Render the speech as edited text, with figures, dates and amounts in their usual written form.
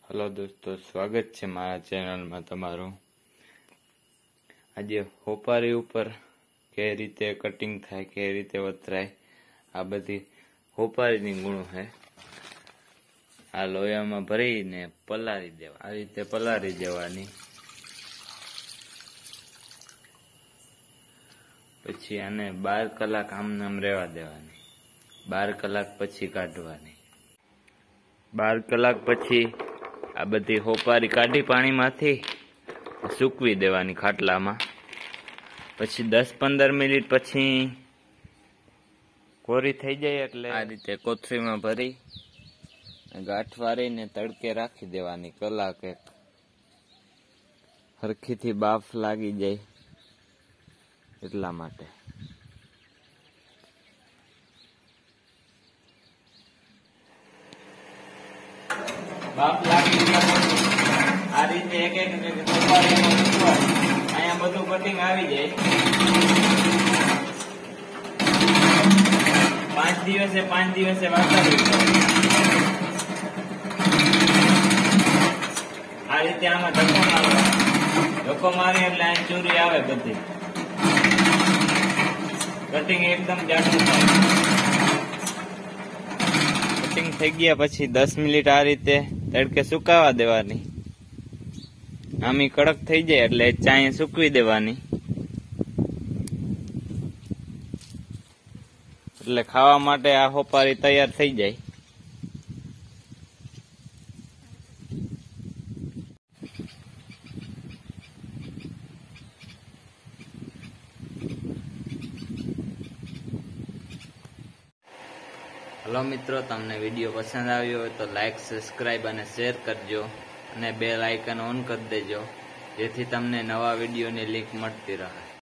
Hello दोस्तों, स्वागत है मारा चेनल में तमारू। आज होपारी ऊपर के रीते कटिंग थाय के रीते वतराय आ बधी होपारीनी गुणो है। आ लोया में भरीने पलारी देवा, आ रीते पलारी देवानी। पछी आने 12 कलाक आमने आम रहेवा देवानी। 12 कलाक पछी काढवानी। 12 कलाक पछी आ बधी होपारी काढी पाणी मांथी सूकवी देवानी खाटला में। पछी 10-15 मिनिट पछी कोरी थई जाए एटले आ रीते कोथरी में भरी गांठ वारीने तड़के राखी देवानी। कलाक एक हरखी थी बाफ लागी जाए એટલા માટે। बाप लागी आ रीते एक अहींया बधुं कटिंग आवी जाए। 5 દિવસે वातावरण आ रीते आमां धक्को मारे એટલે આ ચૂરી આવે બધી। कटिंग एकदम जाडू थाय। कटिंग थई गया पछी 10 मिनिट आ रीते तड़के सुकावा देवानी। आमी कड़क थई जाए એટલે चाय सूकवी देवानी એટલે ખાવા માટે આ હોપારી તૈયાર થઈ જાય। हेलो मित्रों, तमने वीडियो पसंद आव्यो हो तो लाइक, सब्सक्राइब और शेर करजो और बेल आइकन ऑन कर देजो, जेथी तमने नवा वीडियो नी लिंक मळती रहे।